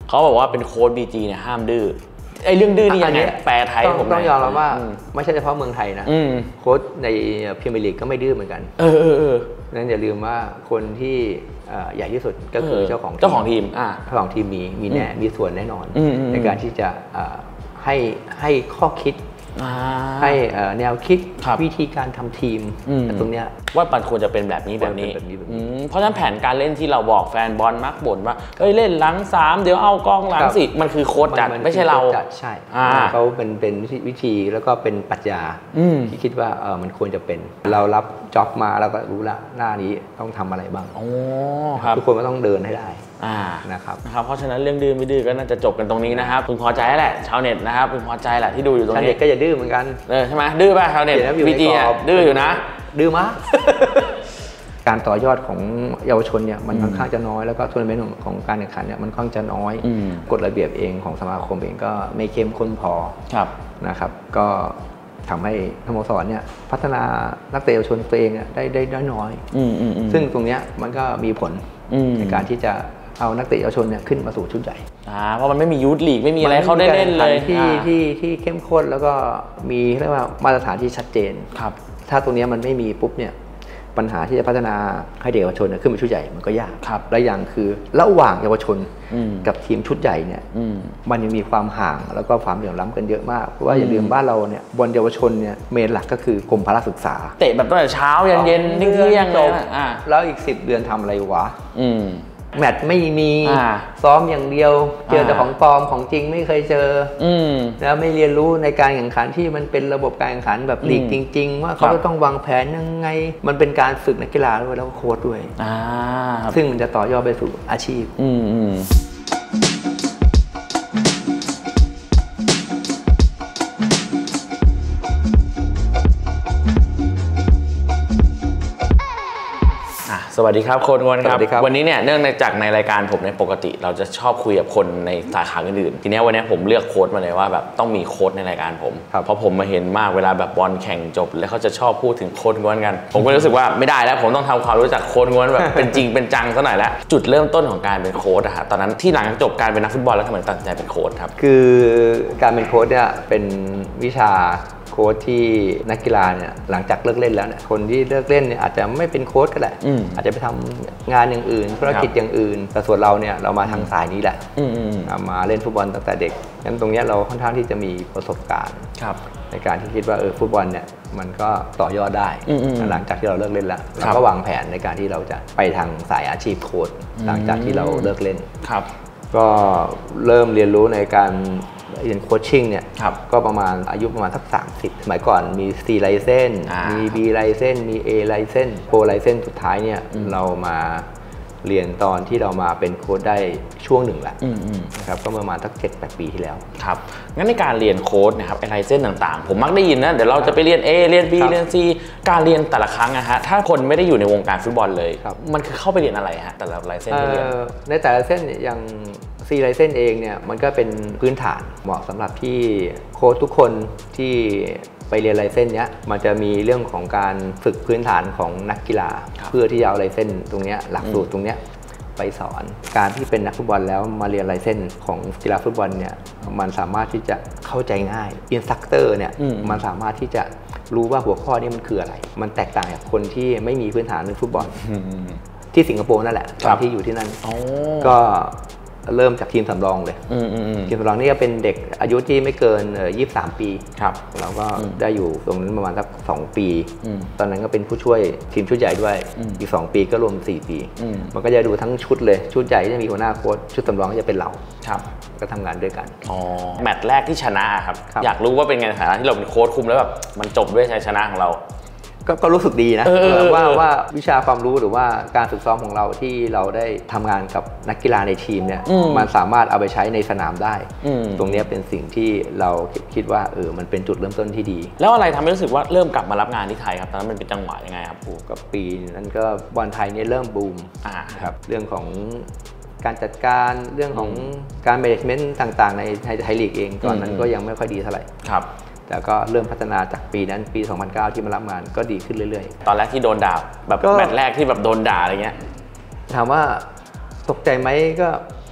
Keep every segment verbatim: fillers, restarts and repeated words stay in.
เขาบอกว่าเป็นโค้ช บี จี เนี่ยห้ามดื้อไอ้เรื่องดื้อนี่ยังไงแปลไทยผมต้องยอมรับว่าไม่ใช่เฉพาะเมืองไทยนะโค้ชในพรีเมียร์ลีกก็ไม่ดื้อเหมือนกันเออเออเออนั้นอย่าลืมว่าคนที่ใหญ่ที่สุดก็คือเจ้าของเจ้าของทีมเจ้าของทีมมีมีแน่มีส่วนแน่นอนในการที่จะให้ให้ข้อคิดให้แนวคิดวิธีการทำทีมตรงเนี้ยว่ามันควรจะเป็นแบบนี้แบบนี้เพราะฉะนั้นแผนการเล่นที่เราบอกแฟนบอลมักบ่นว่าเฮ้ยเล่นหลังสามเดี๋ยวเอากองหลังสี่มันคือโค้ชจัดไม่ใช่เราใช่เขาเป็นเป็นวิธีแล้วก็เป็นปรัชญาที่คิดว่าเออมันควรจะเป็นเรารับจ็อบมาเราก็รู้ละหน้านี้ต้องทำอะไรบ้างทุกคนก็ต้องเดินให้ได้นะครับนะครับเพราะฉะนั้นเรื่องดื้อไม่ดื้อก็น่าจะจบกันตรงนี้นะครับพึงพอใจแหละชาวเน็ตนะครับพึงพอใจแหละที่ดูอยู่ตรงนี้ชาวเน็ตก็จะดื้อเหมือนกันเออใช่ไหมดื้อป่ะชาวเน็ตวีจีดื้ออยู่นะดื้อมากการต่อยอดของเยาวชนเนี่ยมันค่อนข้างจะน้อยแล้วก็ทัวร์นาเมนต์ของการแข่งขันเนี่ยมันค่อนข้างจะน้อยกฎระเบียบเองของสมาคมเองก็ไม่เข้มข้นพอนะครับก็ทำให้สโมสรเนี่ยพัฒนานักเตะเยาวชนตัวเองได้ได้ได้น้อยซึ่งตรงเนี้ยมันก็มีผลในการที่จะเอานักเตะเยาวชนเนี่ยขึ้นมาสู่ชุดใหญ่เพราะมันไม่มียูทลีกไม่มีอะไรเขาได้เล่นเลยที่ที่ที่เข้มข้นแล้วก็มีเรียกว่ามาตรฐานที่ชัดเจนถ้าตรงนี้มันไม่มีปุ๊บเนี่ยปัญหาที่จะพัฒนาให้เด็กเยาวชนขึ้นมาชุดใหญ่มันก็ยากและอย่างคือระหว่างเยาวชนกับทีมชุดใหญ่เนี่ยมันยังมีความห่างแล้วก็ความเหลื่อมล้ำกันเยอะมากเพราะว่าอย่าลืมบ้านเราเนี่ยบอลเยาวชนเนี่ยเมนหลักก็คือกรมพละศึกษาเตะแบบตั้งแต่เช้ายันเย็นเที่ยงเลยแล้วอีกสิบเดือนทำอะไรวะแมตช์ไม่มีซ้อมอย่างเดียวเจอแต่ของปลอมของจริงไม่เคยเจอแล้วไม่เรียนรู้ในการแข่งขันที่มันเป็นระบบการแข่งขันแบบลีกจริงๆว่าเขาจะต้องวางแผนยังไงมันเป็นการฝึกนักกีฬาด้วยแล้วก็โค้ชด้วยซึ่งมันจะต่อยอดไปสู่อาชีพสวัสดีครับโค้ชงวนครับวันนี้เนี่ยเนื่องจากในรายการผมในปกติเราจะชอบคุยกับคนในสาขาอื่นๆทีนี้วันนี้ผมเลือกโค้ชมาเลยว่าแบบต้องมีโค้ชในรายการผมเพราะผมมาเห็นมากเวลาแบบบอลแข่งจบแล้วเขาจะชอบพูดถึงโค้ชงวนกันผมก็รู้สึกว่าไม่ได้แล้วผมต้องทำความรู้จักโค้ชงวนแบบเป็นจริงเป็นจังซะหน่อยแล้วจุดเริ่มต้นของการเป็นโค้ชอะฮะตอนนั้นที่หลังจบการเป็นนักฟุตบอลแล้วทำไมตัดสินใจเป็นโค้ชครับคือการเป็นโค้ชเนี่ยเป็นวิชาโค้ชที่นักกีฬาเนี่ยหลังจากเลิกเล่นแล้วเนี่ยคนที่เลิกเล่นเนี่ยอาจจะไม่เป็นโค้ชก็ได้อาจจะไปทำงานอย่างอื่นธุรกิจอย่างอื่นแต่ส่วนเราเนี่ยเรามาทางสายนี้แหละมาเล่นฟุตบอลตั้งแต่เด็กงั้นตรงนี้เราค่อนข้างที่จะมีประสบการณ์ในการที่คิดว่าเออฟุตบอลเนี่ยมันก็ต่อยอดได้หลังจากที่เราเลิกเล่นแล้วเราก็วางแผนในการที่เราจะไปทางสายอาชีพโค้ชหลังจากที่เราเลิกเล่นก็เริ่มเรียนรู้ในการเรียนโคชชิ่งเนี่ยก็ประมาณอายุประมาณสักสามสิบสมัยก่อนมี C ไลเซนมี B ไลเซนมี A ไลเซนโปรไลเซนสุดท้ายเนี่ยเรามาเรียนตอนที่เรามาเป็นโค้ชได้ช่วงหนึ่งแหละนะครับก็ประมาณสักเจ็ดแปดปีที่แล้วครับงั้นในการเรียนโค้ชนะครับไลเซนต่างๆผมมักได้ยินนะเดี๋ยวเราจะไปเรียน A เรียน B เรียน C การเรียนแต่ละครั้งนะฮะถ้าคนไม่ได้อยู่ในวงการฟุตบอลเลยมันคือเข้าไปเรียนอะไรฮะแต่ละไลเซนที่เรียนในแต่ละเส้นอย่างC ไลเซนเองเนี่ยมันก็เป็นพื้นฐานเหมาะสำหรับที่โค้ชทุกคนที่ไปเรียนไลเซนเนี้ยมันจะมีเรื่องของการฝึกพื้นฐานของนักกีฬาเพื่อที่จะเอาไลเซนตรงเนี้ยหลักสูตรตรงเนี้ยไปสอนการที่เป็นนักฟุตบอลแล้วมาเรียนไลเซนของกีฬาฟุตบอลเนี่ยมันสามารถที่จะเข้าใจง่ายอินสตรัคเตอร์เนี่ยมันสามารถที่จะรู้ว่าหัวข้อนี้มันคืออะไรมันแตกต่างจากคนที่ไม่มีพื้นฐานในฟุตบอลที่สิงคโปร์นั่นแหละตอนที่อยู่ที่นั่นก็เริ่มจากทีมสำรองเลยทีมสำรองนี่ก็เป็นเด็กอายุที่ไม่เกินยี่สิบสามปีเราก็ได้อยู่ตรงนั้นประมาณสักสองปีตอนนั้นก็เป็นผู้ช่วยทีมชุดใหญ่ด้วยอีกสองปีก็รวมสี่ปีมันก็จะดูทั้งชุดเลยชุดใหญ่จะมีหัวหน้าโค้ชชุดสำรองก็จะเป็นเราก็ทำงานด้วยกันแมตช์แรกที่ชนะครับอยากรู้ว่าเป็นไงในฐานะที่เราเป็นโค้ชคุมแล้วแบบมันจบด้วยชัยชนะของเราก็รู้สึกดีนะว่าว่าวิชาความรู้หรือว่าการฝึกซ้อมของเราที่เราได้ทำงานกับนักกีฬาในทีมเนี่ยมันสามารถเอาไปใช้ในสนามได้ตรงนี้เป็นสิ่งที่เราคิดว่าเออมันเป็นจุดเริ่มต้นที่ดีแล้วอะไรทำให้รู้สึกว่าเริ่มกลับมารับงานที่ไทยครับตอนนั้นมันเป็นจังหวะยังไงครับก็ปีนั้นก็บอลไทยเนี่ยเริ่มบูมครับเรื่องของการจัดการเรื่องของการแมネจเมนต์ต่างๆในไทยลีกเองตอนนั้นก็ยังไม่ค่อยดีเท่าไหร่แต่ก็เริ่มพัฒนาจากปีนั้นปีสองพันเก้าที่มารับงานก็ดีขึ้นเรื่อยๆตอนแรกที่โดนด่าแบบแมตช์แรกที่แบบโดนด่าอะไรเงี้ยถามว่าตกใจไหมก็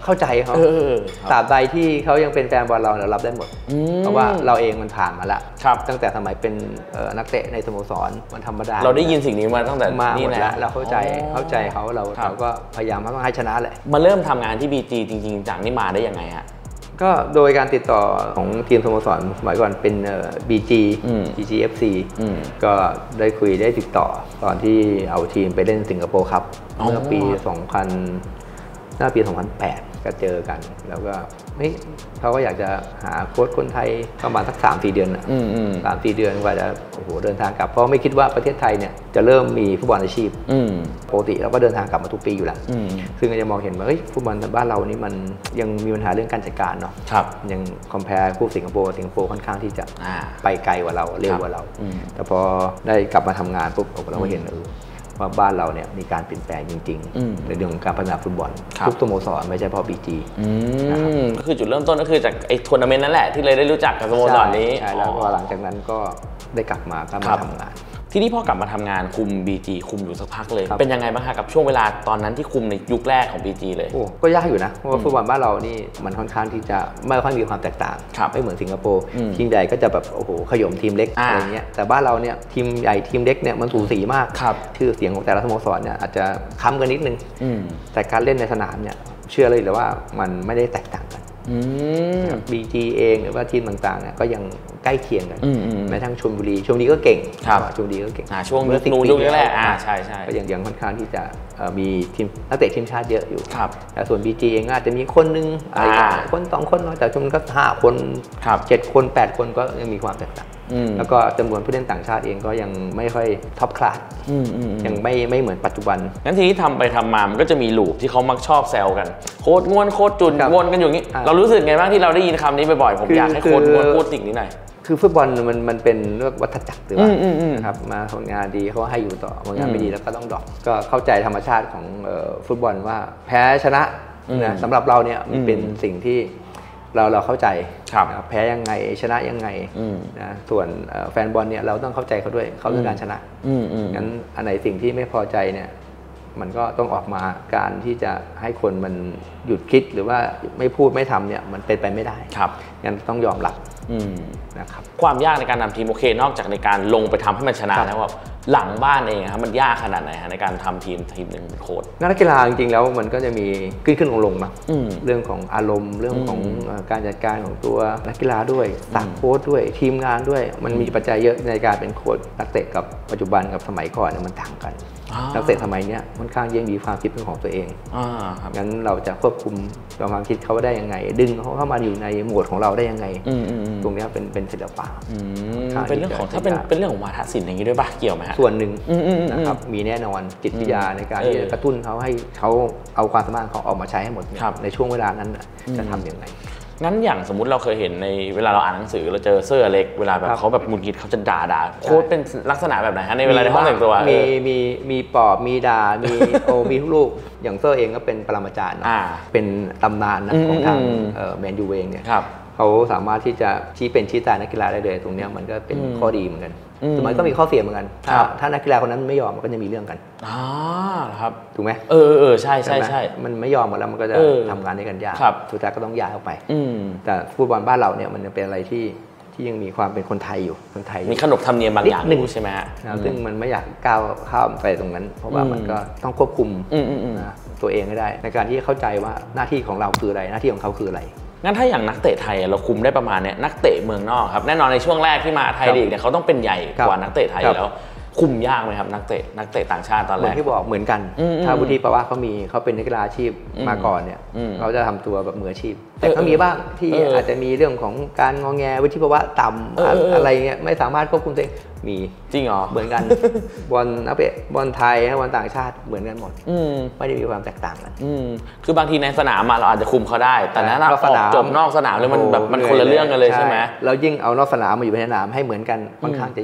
เข้าใจเขาตราบใดที่เขายังเป็นแฟนบอลเราเรารับได้หมดเพราะว่าเราเองมันผ่านมาแล้วตั้งแต่สมัยเป็นนักเตะในสโมสรมันธรรมดาเราได้ยินสิ่งนี้มาตั้งแต่มานี่แล้วเราเข้าใจเข้าใจเขาเราเราก็พยายามต้องให้ชนะแหละมาเริ่มทำงานที่ บี จี จริงๆจากนี่มาได้ยังไงฮะก็โดยการติดต่อของทีมสโมสรสมัยก่อนเป็น บี จี บี จี เอฟ ซี ก็ได้คุยได้ติดต่อตอนที่เอาทีมไปเล่นสิงคโปร์ครับเมื่อปีสองพันน่าปีสองพันแปดก็เจอกันแล้วก็เฮ้ยเขาก็อยากจะหาโค้ชคนไทยประมาณสัก สามถึงสี่ เดือนนะสามถึงสี่เดือนกว่าจะโอ้โหเดินทางกลับเพราะไม่คิดว่าประเทศไทยเนี่ยจะเริ่มมีฟุตบอลอาชีพปกติเราก็เดินทางกลับมาทุกปีอยู่แล้วซึ่งก็จะมองเห็นว่าเฮ้ยฟุตบอลบ้านเรานี่มันยังมีปัญหาเรื่องการจัดการเนาะยังคอมเพลคู่สิงคโปร์สิงคโปร์ค่อนข้างที่จะไปไกลกว่าเราเร็วกว่าเราแต่พอได้กลับมาทำงานปุ๊บเราก็เห็นเออว่าบ้านเราเนี่ยมีการเปลี่ยนแปลงจริงๆในเรื่องของการพัฒนาฟุตบอลทุกสโมสรไม่ใช่เพราะ บี จีก็คือจุดเริ่มต้นก็คือจากไอ้ทัวร์นาเมนต์นั่นแหละที่เลยได้รู้จักกับสโมสรนี้ใช่แล้วพอหลังจากนั้นก็ได้กลับมาก็มาทำงานที่นี่พ่อกลับมาทำงานคุม บี จี คุมอยู่สักพักเลยเป็นยังไงบ้างคะกับช่วงเวลาตอนนั้นที่คุมในยุคแรกของ บี จี เลยโอ้ก็ยากอยู่นะเพราะว่าฟุตบอลบ้านเรานี่มันค่อนข้างที่จะไม่ค่อยมีความแตกต่างไม่เหมือนสิงคโปร์ทีมใหญ่ก็จะแบบโอ้โหขย่มทีมเล็กอะไรเงี้ยแต่บ้านเราเนี่ยทีมใหญ่ทีมเล็กเนี่ยมันสูสีมากชื่อเสียงของแต่ละสโมสรเนี่ยอาจจะค้ำกันนิดนึงแต่การเล่นในสนามเนี่ยเชื่อเลยเลยว่ามันไม่ได้แตกต่างกันบี จี เองหรือว่าทีมต่างๆเนี่ยก็ยังใกล้เคียงกันแม้ทั้งชลบุรีชลบุรีก็เก่งชลบุรีก็เก่งช่วงนู้นยุคแรกอ่าใช่ใช่ก็ยังยังค่อนข้างที่จะมีทีมนักเตะทีมชาติเยอะอยู่แต่ส่วน บี จี เองอาจจะมีคนนึงอะไรคนสองคนน้อยแต่ชมก็ห้าคนเจ็ดคนแปดคนก็ยังมีความแตกต่างแล้วก็จำนวนผู้เล่นต่างชาติเองก็ยังไม่ค่อยท็อปคลาสยังไม่ไม่เหมือนปัจจุบันงั้นทีนี้ทำไปทำมามันก็จะมีลูปที่เขามักชอบแซวกันโค้ดง่วนโค้ดจุนวนกันอยู่นี้เรารู้สึกไงบ้างที่เราได้ยินคำนี้บ่อยๆผมอยากให้โค้ดง่วนพูดสิ่งนี้หน่อยคือฟุตบอลมันมันเป็นเรื่องวัฏจักรหรือว่านะครับมาผลงานดีเขาให้อยู่ต่อผลงานไม่ดีแล้วก็ต้องดรอปก็เข้าใจธรรมชาติของฟุตบอลว่าแพ้ชนะนะสำหรับเราเนี่ยมันเป็นสิ่งที่เราเราเข้าใจแพ้ยังไงชนะยังไงนะส่วนแฟนบอลเนี่ยเราต้องเข้าใจเขาด้วยเขาต้องการชนะงั้นอันไหนสิ่งที่ไม่พอใจเนี่ยมันก็ต้องออกมาการที่จะให้คนมันหยุดคิดหรือว่าไม่พูดไม่ทำเนี่ยมันเป็นไปไม่ได้งั้นต้องยอมรับนะครับความยากในการนำทีมโอเคนอกจากในการลงไปทำให้มันชนะแล้วว่าหลังบ้านเองครับมันยากขนาดไหนในการทำทีมทีมหนึ่งเป็นโค้ชนักกีฬาจริงๆแล้วมันก็จะมีขึ้นขึ้นลงลงมาเรื่องของอารมณ์เรื่องของการจัดการของตัวนักกีฬาด้วยสตาฟโค้ชด้วยทีมงานด้วยมันมีปัจจัยเยอะในการเป็นโค้ชนักเตะกับปัจจุบันกับสมัยก่อนเนี่ยมันต่างกันนักเตะสมัยนี้ค่อนข้างยังมีความคิดเป็นของตัวเองงั้นเราจะควบคุมความคิดเขาได้ยังไงดึงเขาเข้ามาอยู่ในโหมดของเราได้ยังไงตรงนี้เป็นเป็นศิลปะเป็นเรื่องของถ้าเป็นเป็นเรื่องของวาทศิลป์อย่างนี้ด้วยป่ะเกี่ยวไหมฮะส่วนหนึ่งนะครับมีแน่นอนจิตวิทยาในการที่จะกระตุ้นเขาให้เขาเอาความสามารถเขาออกมาใช้ให้หมดในช่วงเวลานั้นจะทำยังไงงั้นอย่างสมมติเราเคยเห็นในเวลาเราอ่านหนังสือเราเจอเสื้อเล็กเวลาแบบเขาแบบหงุดหงิดเขาจะด่าด่าโค้ชเป็นลักษณะแบบไหนฮะในเวลาในห้องแต่งตัวมีมีมีปอบมีด่ามีโอมีทุกลูกอย่างเซอร์เองก็เป็นปรมาจารย์เป็นตำนานนะของทางแมนยูเองเนี่ยเขาสามารถที่จะชี้เป็นชี้ตายนักกีฬาได้เลยตรงนี้มันก็เป็นข้อดีเหมือนกันแต่มันก็มีข้อเสียเหมือนกันถ้าถ้านักกีฬาคนนั้นไม่ยอมมันก็จะมีเรื่องกันอ๋อครับถูกไหมเออเออใช่ใช่ใช่มันไม่ยอมหมดแล้วมันก็จะทำงานด้วยกันยากสุดท้ายก็ต้องย้ายออกไปแต่ฟุตบอลบ้านเราเนี่ยมันเป็นอะไรที่ที่ยังมีความเป็นคนไทยอยู่คนไทยมีขนบธรรมเนียมบางอย่างอยู่ใช่ไหมฮะซึ่งมันไม่อยากก้าวข้ามไปตรงนั้นเพราะว่ามันก็ต้องควบคุมตัวเองให้ได้ในการที่เข้าใจว่าหน้าที่ของเราคืออะไรหน้าที่ของเขาคืออะไรงั้นถ้าอย่างนักเตะไทยเราคุมได้ประมาณเนี้ยนักเตะเมืองนอกครับแน่นอนในช่วงแรกที่มาไทยลีกเนี่ยเขาต้องเป็นใหญ่กว่านักเตะไทยแล้วคุมยากไหมครับนักเตะนักเตะต่างชาติตอนแรกเหมือนที่บอกเหมือนกันถ้าวุฒิภาวะเขามีเขาเป็นนักกีฬาอาชีพมาก่อนเนี่ยเขาจะทำตัวแบบมืออาชีพแต่ก็มีบ้างที่อาจจะมีเรื่องของการงอแงวุฒิภาวะต่ำอะไรเงี้ยไม่สามารถควบคุมตัวเองมีจริงเหรอเหมือนกันบอลนักเตะบอลไทยบอลต่างชาติเหมือนกันหมดไม่ได้มีความแตกต่างกันคือบางทีในสนามมาเราอาจจะคุมเขาได้แต่นั้นออกจบนอกสนามเลยมันแบบมันคนละเรื่องกันเลยใช่ไหมเรายิ่งเอานอกสนามมาอยู่ในสนามให้เหมือนกันค่อนข้างจะยาก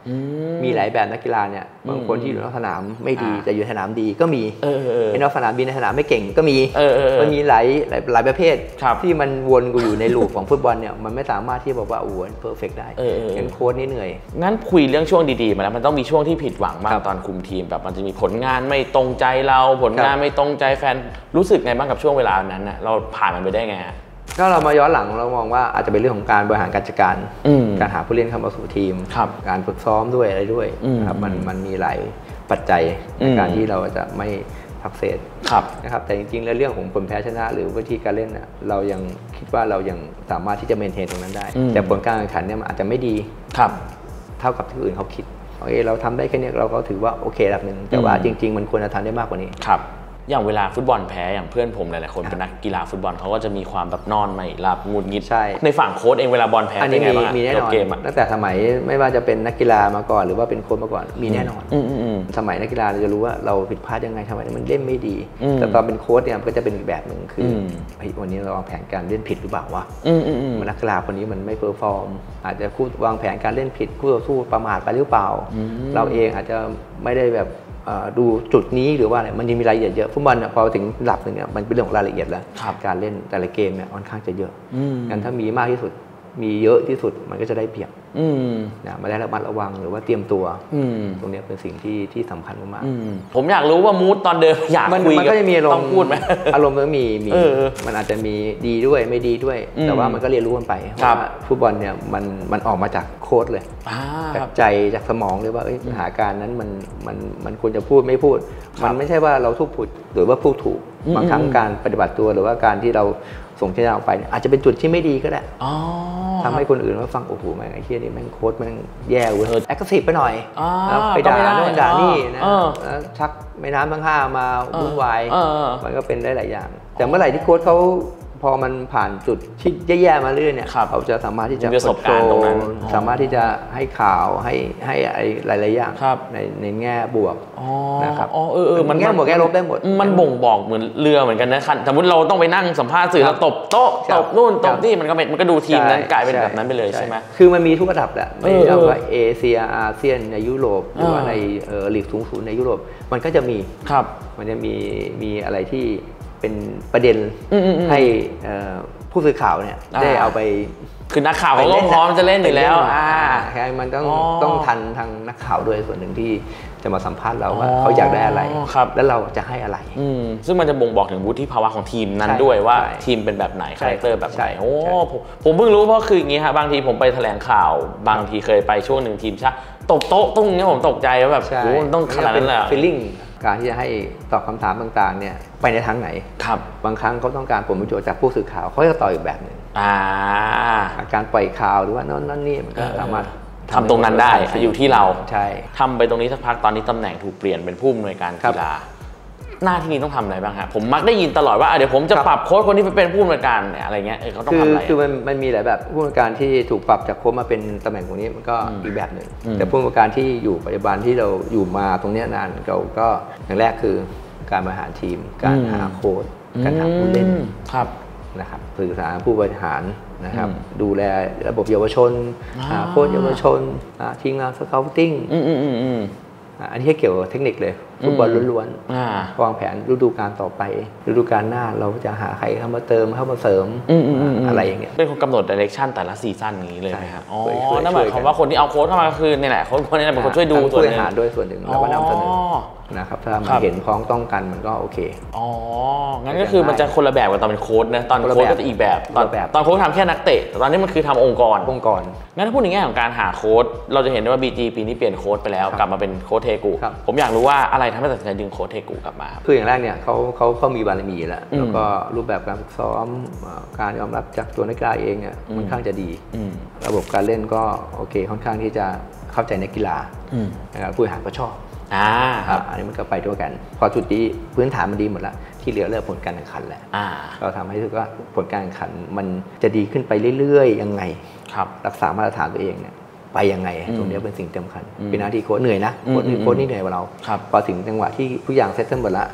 มีหลายแบบนักกีฬาเนี่ยบางคนที่อยู่นอกสนามไม่ดีแต่อยู่ในสนามดีก็มีไอ้นอกสนามดีในสนามไม่เก่งก็มีมันมีหลายหลายหลายประเภทที่มันวนกูอยู่ในลูปของฟุตบอลเนี่ยมันไม่สามารถที่บอกว่าโอ้โหเพอร์เฟกต์ได้งั้นโค้ชนี่เหนื่อยงั้นคุยเรื่องช่วงดีๆมาแล้วมันต้องมีช่วงที่ผิดหวังบ้างตอนคุมทีมแบบมันจะมีผลงานไม่ตรงใจเราผลงานไม่ตรงใจแฟนรู้สึกไงบ้างกับช่วงเวลานั้นนะเราผ่านมันไปได้ไงก็เรามาย้อนหลังเรามองว่าอาจจะเป็นเรื่องของการบริหารการจัดการการหาผู้เล่นเข้ามาสู่ทีมการฝึกซ้อมด้วยอะไรด้วยครับมันมันมีหลายปัจจัยในการที่เราจะไม่สักเซสนะครับแต่จริงๆแล้วเรื่องของผลแพ้ชนะหรือวิธีการเล่นเรายังคิดว่าเรายังสามารถที่จะเมนเทนตรงนั้นได้แต่ผลการแข่งขันเนี่ยมันอาจจะไม่ดีเท่ากับที่อื่นเขาคิดโอเคเราทำได้แค่นี้เราก็ถือว่าโอเคระดับหนึ่งแต่ว่าจริงๆมันควรจะทำได้มากกว่านี้ครับอย่างเวลาฟุตบอลแพ้อย่างเพื่อนผมหลายๆคนเป็นนักกีฬาฟุตบอลเขาก็จะมีความแบบนอนไม่หลับหงุดหงิดในฝั่งโค้ชเองเวลาบอลแพ้เป็นไงบ้างมีแน่นอนตั้งแต่สมัยไม่ว่าจะเป็นนักกีฬามาก่อนหรือว่าเป็นโค้ชมาก่อนมีแน่นอนสมัยนักกีฬาเราจะรู้ว่าเราผิดพลาดยังไงทำไมมันเล่นไม่ดีแต่ตอนเป็นโค้ชเนี่ยมันก็จะเป็นอีกแบบหนึ่งคือวันนี้เราวางแผนการเล่นผิดหรือเปล่าวะนักกีฬาคนนี้มันไม่เพอร์ฟอร์มอาจจะคู่วางแผนการเล่นผิดคู่ต่อสู้ประมาทไปหรือเปล่าเราเองอาจจะไม่ได้แบบดูจุดนี้หรือว่าอะไรมันยังมีรายละเอียดเยอะฟุตบอลพอถึงระดับหนึ่งเนี่ยมันเป็นเรื่องของรายละเอียดแล้วการเล่นแต่ละเกมเนี่ยค่อนข้างจะเยอะงั้นถ้ามีมากที่สุดมีเยอะที่สุดมันก็จะได้เปรียบนะไม่ได้ระมัดระวังหรือว่าเตรียมตัวตรงนี้เป็นสิ่งที่ที่สำคัญมากๆผมอยากรู้ว่ามูดตอนเดิมอยากคุยกับต้องพูดไหมอารมณ์มันมีมีมันอาจจะมีดีด้วยไม่ดีด้วยแต่ว่ามันก็เรียนรู้กันไปว่าฟุตบอลเนี่ยมันมันออกมาจากโค้ชเลยจากใจจากสมองเลยว่าปัญหาการนั้นมันมันมันควรจะพูดไม่พูดมันไม่ใช่ว่าเราทุกพูดหรือว่าพูดถูกบางครั้งการปฏิบัติตัวหรือว่าการที่เราส่งเจ้าออกไปอาจจะเป็นจุดที่ไม่ดีก็ได้ทำให้คนอื่นว่าฟังโอ้โหแม่งไอ้เหี้ยนี่แม่งโค้ชแม่งแย่เว้ยแอคทีฟไปหน่อยแล้วไปด่าโน่นด่านี่นะชักแม่น้ำทั้งห้ามาวุ่นวายมันก็เป็นได้หลายอย่างแต่เมื่อไหร่ที่โค้ชเขาพอมันผ่านจุดที่แย่ๆมาเรื่อยเนี่ยเขาจะสามารถที่จะประสบการณ์ตรงนั้นสามารถที่จะให้ข่าวให้ให้อะไรหลายๆอย่างในในแง่บวกนะครับอ๋อเออเออมันแง่บวกแง่ลบได้หมดมันบ่งบอกเหมือนเรือเหมือนกันนะคันสมมติเราต้องไปนั่งสัมภาษณ์สื่อแล้วตบโต๊ะตบนู่นตบนี่มันก็มันก็ดูทีมนั้นกลายเป็นแบบนั้นไปเลยใช่ไหมคือมันมีทุกระดับแหละไม่ว่าเอเชียอาเซียนในยุโรปหรือว่าในลีกสูงสุดในยุโรปมันก็จะมีมันจะมีมีอะไรที่เป็นประเด็นให้ผู้สื่อข่าวเนี่ยได้เอาไปคือนักข่าวเขาก็พร้อมจะเล่นอยู่แล้วแค่มันต้องต้องทันทางนักข่าวด้วยส่วนหนึ่งที่จะมาสัมภาษณ์เราว่าเขาอยากได้อะไรแล้วเราจะให้อะไรซึ่งมันจะบ่งบอกถึงวุฒิภาวะของทีมนั้นด้วยว่าทีมเป็นแบบไหนคาแรคเตอร์แบบไหนโอ้ผมเพิ่งรู้เพราะคืออย่างนี้ครับบางทีผมไปแถลงข่าวบางทีเคยไปช่วงหนึ่งทีมชาติตบโต๊ะตรงนี้ผมตกใจว่าแบบโอ้ต้องขนาดนั้นเลยฟีลลิ่งการที่จะให้ตอบคำถามต่างๆเนี่ยไปในทางไหนครับบางครั้งเขาต้องการผลประโยชน์จากผู้สื่อข่าวเขาจะตอบอีกแบบหนึ่งการปล่อยข่าวหรือว่านั่นนั่นนี่มันก็สามารถทำตรงนั้นได้อยู่ที่เราใช่ทำไปตรงนี้สักพักตอนนี้ตำแหน่งถูกเปลี่ยนเป็นผู้อำนวยการกีฬาหน้าที่นี้ต้องทำอะไรบ้างฮะผมมักได้ยินตลอดว่าเดี๋ยวผมจะปรับโค้ชคนนี้ไปเป็นผู้อำนวยการเนี่ยอะไรเงี้ยเขาต้องทำอะไรคือมันมันมีหลายแบบผู้อำนวยการที่ถูกปรับจากโค้ชมาเป็นตำแหน่งตรงนี้มันก็อีกแบบหนึ่งแต่ผู้อำนวยการที่อยู่ปัจจุบันที่เราอยู่มาตรงนี้นานเราก็อย่างแรกคือการบริหารทีมการหาโค้ชการหาผู้เล่นนะครับสื่อสารผู้บริหารนะครับดูแลระบบเยาวชนหาโค้ชเยาวชนทีมงานสเกาติ้งอันนี้เกี่ยวกับเทคนิคเลยฟุตบอลล้วนๆวางแผนฤดูกาลต่อไปฤดูกาลหน้าเราจะหาใครเข้ามาเติมเข้ามาเสริมอะไรอย่างเงี้ยเป็นคนกำหนดดิเรกชันแต่ละซีซั่นอย่างนี้เลยไหมครับอ๋อนั่นหมายความว่าคนที่เอาโค้ชเข้ามาคือนี่แหละโค้ชคนนี้เป็นคนช่วยดูส่วนหนึ่งด้วยส่วนหนึ่งแล้วก็นำเสนอนะครับถ้ามันเห็นพ้องต้องกันมันก็โอเคอ๋องั้นก็คือมันจะคนละแบบกับตอนเป็นโค้ชนะตอนโค้ชก็จะอีกแบบตอนตอนโค้ชทำแค่นักเตะแต่ตอนนี้มันคือทำองค์กรองค์กรงั้นถ้าพูดในแง่ของการหาโค้ชเราจะเห็นได้ว่า บี จี ปีนี้เปลี่ยนโค้ชไปแล้วกลับมาเป็นโค้ชเทกุผมอยากรู้ว่าอะไรทำให้ตัดสินใจดึงโค้ชเทกุกลับมาคืออย่างแรกเนี่ยเขาเขาเขามีบารมีแล้วแล้วก็รูปแบบการฝึกซ้อมการยอมรับจากตัวนักกีฬาเองเนี่ยค่อนข้างจะดีระบบการเล่นก็โอเคค่อนข้างที่จะเข้าใจนักกีฬานะครับผู้บริหารก็ชอบอ่าอันนี้มันก็ไปด้วยกันพอจุดนี้พื้นฐานมันดีหมดแล้วที่เหลือเรื่องผลการแข่งขันแหละเราทำให้รู้สึกว่าผลการแข่งขันมันจะดีขึ้นไปเรื่อยๆยังไงรักษามาตรฐานตัวเองเนี่ยไปยังไงตรงนี้เป็นสิ่งสำคัญเป็นหน้าที่โค้ชเหนื่อยนะโค้ชนี่โค้ชนี่เหนื่อยกว่าเราพอถึงจังหวะที่ทุกอย่างเซตเติ้ลหมดละ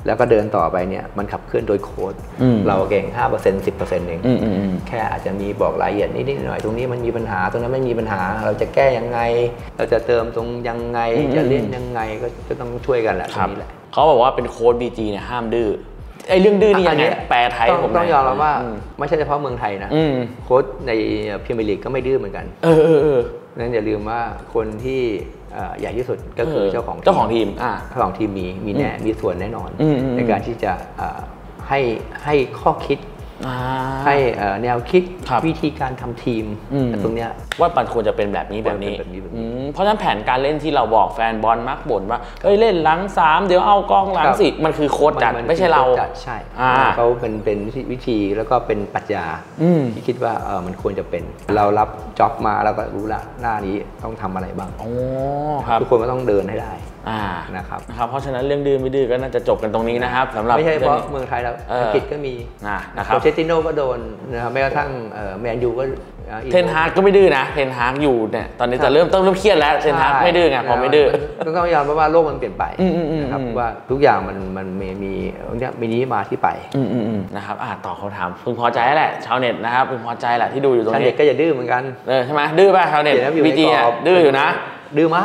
แล้วก็เดินต่อไปเนี่ยมันขับเคลื่อนโดยโค้ชเราเก่ง ห้าเปอร์เซ็นต์ สิบเปอร์เซ็นต์ เองแค่อาจจะมีบอกรายละเอียดนิดๆหน่อยๆตรงนี้มันมีปัญหาตรงนั้นไม่มีปัญหาเราจะแก้ยังไงเราจะเติมตรงยังไงจะเล่นยังไงก็จะต้องช่วยกันแหละตรงนี้แหละเขาบอกว่าเป็นโค้ช บี จี เนี่ยห้ามดื้อไอ้เรื่องดื้อนี่ยังไงแปลไทยผมต้องยอมรับว่าไม่ใช่เฉพาะเมืองไทยนะโค้ชในพรีเมียร์ลีกก็ไม่ดื้อเหมือนกันเออเออเออนั้นอย่าลืมว่าคนที่ใหญ่ที่สุดก็คือเจ้าของเจ้าของทีมเจ้าของทีมมีมีแน่มีส่วนแน่นอนในการที่จะให้ให้ข้อคิดให้แนวคิดวิธีการทำทีมตรงเนี้ยว่ามันควรจะเป็นแบบนี้แบบนี้เพราะฉะนั้นแผนการเล่นที่เราบอกแฟนบอลมักบ่นว่าเฮ้ยเล่นหลังสามเดี๋ยวเอากองหลังสี่มันคือโค้ชจัดไม่ใช่เราใช่เขาเป็นเป็นวิธีแล้วก็เป็นปรัชญาที่คิดว่าเออมันควรจะเป็นเรารับจ็อบมาเราก็รู้ละหน้านี้ต้องทำอะไรบ้างทุกคนก็ต้องเดินให้ได้นะครับนะครับเพราะฉะนั้นเรื่องดื้อไม่ดื้อก็น่าจะจบกันตรงนี้นะครับสำหรับไม่ใช่เพราะเมืองไทยแล้วอังกฤษก็มีนะครับโคเชติโน่ก็โดนนะครับแม้กระทั่งแมนยูก็เทนฮากก็ไม่ดื้อนะเทนฮากอยู่เนี่ยตอนนี้จะเริ่มต้องเริ่มเครียดแล้วเทนฮากไม่ดื้อไงพอไม่ดื้อต้องยอมรับว่าโลกมันเปลี่ยนไปนะครับว่าทุกอย่างมันมันมีมีเนี่ยมีนี้มาที่ไปนะครับอ่าต่อเขาถามพึงพอใจแหละชาวเน็ตนะครับพึงพอใจแหละที่ดูอยู่ตรงนี้ชาวเน็ตก็อย่าดื้อเหมือนกันเออใช่ไหมดื้อป่ะชาวเน็ตบีจีอ่ะดื้ออยู่นะดื้อมาก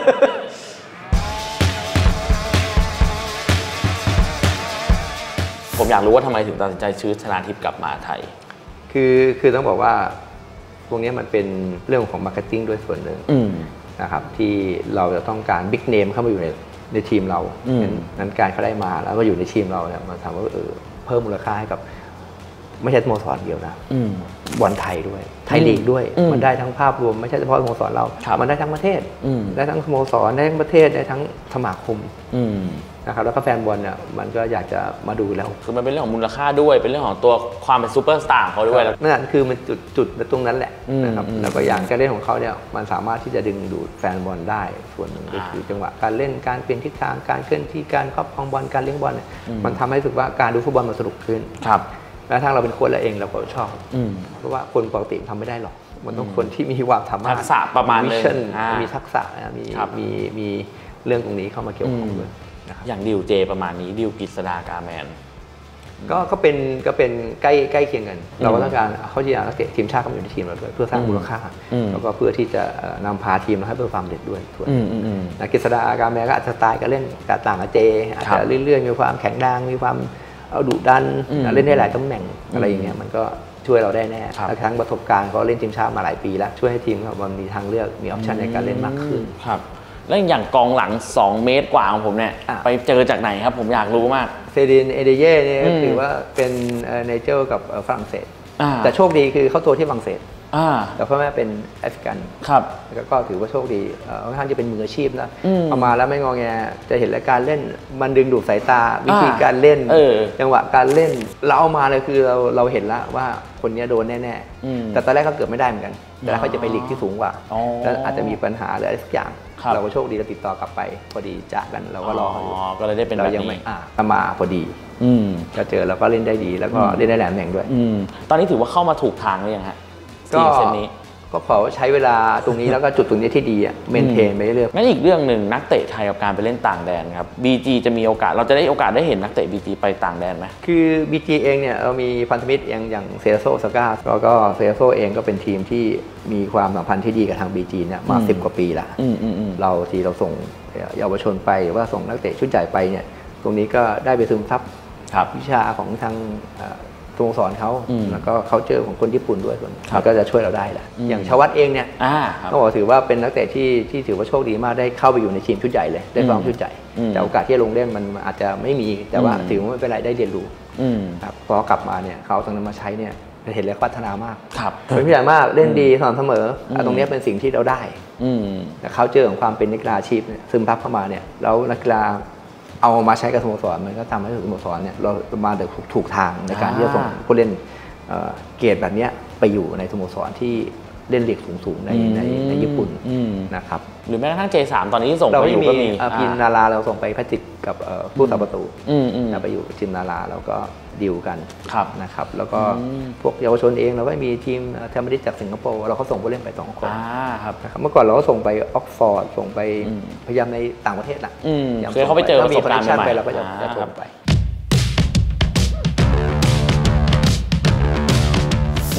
ผมอยากรู้ว่าทำไมถึงตัดสินใจซื้อชนาทิพย์กลับมาไทยคือคือต้องบอกว่าตรงนี้มันเป็นเรื่องของมาร์เก็ตติ้งด้วยส่วนหนึ่งนะครับที่เราจะต้องการบิ๊กเนมเข้ามาอยู่ในในทีมเรานั้นการเขาได้มาแล้วก็อยู่ในทีมเราเนี่ยมันทำว่าเออเพิ่มมูลค่าให้กับไม่ใช่สโมสรเดียวนะบอลไทยด้วยไทยลีกด้วยมันได้ทั้งภาพรวมไม่ใช่เฉพาะสโมสรเรามันได้ทั้งประเทศได้ทั้งสโมสรได้ทั้งประเทศได้ทั้งสมาคมนะครับแล้วก็แฟนบอลเนี่ยมันก็อยากจะมาดูแล้วคือมันเป็นเรื่องของมูลค่าด้วยเป็นเรื่องของตัวความเป็นซูเปอร์สตาร์เขาด้วยนั่นคือมันจุดจุดตรงนั้นแหละนะครับแล้วก็อย่างการเล่นของเขาเนี่ยมันสามารถที่จะดึงดูดแฟนบอลได้ส่วนหนึ่งก็คือจังหวะการเล่นการเปลี่ยนทิศทางการเคลื่อนที่การครอบครองบอลการเลี้ยงบอลเนี่ยมันทำให้รู้สึกว่าการดูฟุตบอลมันสนุกขึ้นครับและทางเราเป็นคนละเองเราก็ชอบเพราะว่าคนปกติทำไม่ได้หรอกมันต้องคนที่มีความสามารถทักษะประมาณนึงมีทักษะมีมีมีเรื่องตรงนี้เข้ามาเกี่ยวข้องด้วยอย่างดิวเจประมาณนี้ดิวกฤษฎากาแมนก็ก็เป็นก็เป็นใกล้ใกล้เคียงกันเราก็ต้องการเขาที่อยากนักเตะทีมชาติเข้ามาอยู่ในทีมเราด้วยเพื่อสร้างมูลค่าแล้วก็เพื่อที่จะนำพาทีมเราให้ประสบความสำเร็จด้วยส่วนนักกฤษฎากาแมนก็อาจจะสไตล์การเล่นต่างกับเจอาจจะเรื่อยๆมีความแข็งแรงมีความเอาดุดันเล่นได้หลายตำแหน่งอะไรอย่างเงี้ยมันก็ช่วยเราได้แน่และทั้งประสบการณ์เขาเล่นทีมชาติมาหลายปีแล้วช่วยให้ทีมมันมีทางเลือกมีออปชันในการเล่นมากขึ้นครับแล้วอย่างกองหลังสองเมตรกว่าของผมเนี่ยไปเจอจากไหนครับผมอยากรู้มากเฟดินเอเดเย่เนี่ยถือว่าเป็นเนเจอร์กับฝรั่งเศสแต่โชคดีคือเขาตัวที่ฝรั่งเศสแต่พ่อแม่เป็นแอฟริกันครับก็ถือว่าโชคดีค่อนข้างจะเป็นมืออาชีพนะเอามาแล้วไม่งอแงจะเห็นรายการเล่นมันดึงดูดสายตาวิธีการเล่นจังหวะการเล่นเราเอามาเลยคือเราเราเห็นแล้วว่าคนนี้โดนแน่ๆแต่ตอนแรกเขาเกือบไม่ได้เหมือนกันแต่เขาจะไปลีกที่สูงกว่าแล้วอาจจะมีปัญหาอะไรสักอย่างเราก็โชคดีเราติดต่อกลับไปพอดีจากกันเราก็รอเขาอยู่ก็เลยได้เป็นแบบนี้อ่ามาพอดีก็เจอแล้วก็เล่นได้ดีแล้วก็เล่นได้แหลมแหน่งด้วยตอนนี้ถือว่าเข้ามาถูกทางหรือยังฮะก็ก็ขอใช้เวลาตรงนี้แล้วก็จุดตรงนี้ที่ดีอ่ะเมนเทนไปเรื่อยๆงั้นอีกเรื่องหนึ่งนักเตะไทยกับการไปเล่นต่างแดนครับ บี จี จะมีโอกาสเราจะได้โอกาสได้เห็นนักเตะ บี จี ไปต่างแดนไหมคือ บี จี เองเนี่ยเรามีพันธมิตรอย่างอย่างเซโซสก้าแล้วก็เซโซเองก็เป็นทีมที่มีความสัมพันธ์ที่ดีกับทาง บี จี เนี่ยมาสิบกว่าปีละเราที่เราส่งเยาวชนไปหรือว่าส่งนักเตะชุดใหญ่ไปเนี่ยตรงนี้ก็ได้ไปซึมซับวิชาของทางสโมสรเขาแล้วก็เขาเจอของคนญี่ปุ่นด้วยคนก็จะช่วยเราได้แหละอย่างชวัตเองเนี่ยต้องบอกถือว่าเป็นนักเตะที่ที่ถือว่าโชคดีมากได้เข้าไปอยู่ในทีมชุดใหญ่เลยได้ซ้อมชุดใหญ่แต่โอกาสที่ลงเล่นมันอาจจะไม่มีแต่ว่าถือว่าไม่เป็นไรได้เรียนรู้ครับพอกลับมาเนี่ยเขาตรงนั้นมาใช้เนี่ยเห็นแล้วพัฒนามากเป็นผู้ใหญ่มากเล่นดีสม่ำเสมอตรงนี้เป็นสิ่งที่เราได้แต่เขาเจอของความเป็นนักกีฬาอาชีพซึมซับเข้ามาเนี่ยแล้วนักกีฬาเอามาใช้กับสโมสรมันก็ทำให้สโมสรเนี่ยเรามาเดินถูกทางในการที่จะส่งผู้เล่นเกรดแบบนี้ไปอยู่ในสโมสรที่เล่นลีกสูงๆในในในญี่ปุ่นนะครับหรือแม้กระทั่ง เจ สาม ตอนนี้ส่งไปอยู่ก็มีพินนาราเราส่งไปแพทริกกับผู้รักษาประตูไปอยู่จินนาราแล้วก็ดิวกันนะครับแล้วก็พวกเยาวชนเองเราก็มีทีมเทอร์มินิสจากสิงคโปร์เราก็ส่งผู้เล่นไปสองคนนะครับเมื่อก่อนเราก็ส่งไปออกฟอร์ดส่งไปพยายามในต่างประเทศแหละเคยเขาไปเจอประสบการณ์ใหม่เราก็จะส่งไป